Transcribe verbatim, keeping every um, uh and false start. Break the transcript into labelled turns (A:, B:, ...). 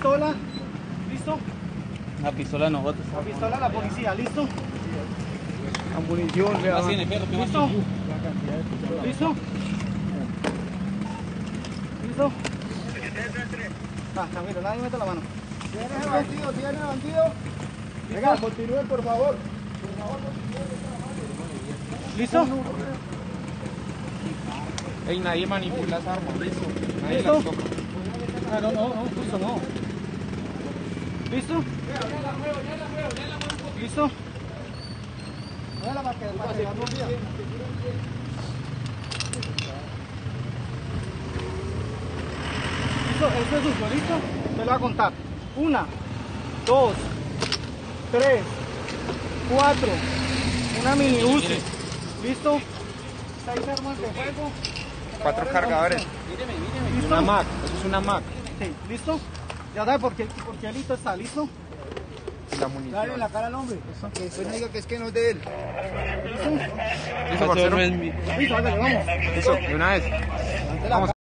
A: pistola, ¿listo?
B: La pistola de nosotros.
A: La pistola de la policía, ¿listo?
C: La munición,
B: Más tiene, perro, ¿qué más
A: ¿Listo?
B: tiene?
A: ¿Listo? ¿Listo? Ah, Camilo, nadie mete la mano.
C: ¿Tienes el bandido? ¿Tienes el bandido? Venga, continúen, por favor.
A: ¿Listo?
C: Ey, nadie manipula las armas, listo. Nadie
A: ¿Listo?
C: las toca.
A: Ah, no, no, no, justo no. ¿Listo? ¿Listo? Listo, esto es suyo, ¿listo? Te lo voy a contar. Una, dos, tres, cuatro, una mini U C I. ¿Listo? Seis armas de fuego.
C: Cuatro cargadores.
B: Míreme, míreme.
A: ¿Listo?
C: Una Mac, eso es una Mac.
A: Sí, ¿listo? Ya sabes por qué, por qué listo está, ¿listo?
C: Y la munición.
A: la cara al hombre.
C: Que después no diga que es que no es de él.
A: ¿Listo?
C: Listo, parcero.
A: Listo, hágale, vamos.
C: Listo, de una vez. Vamos.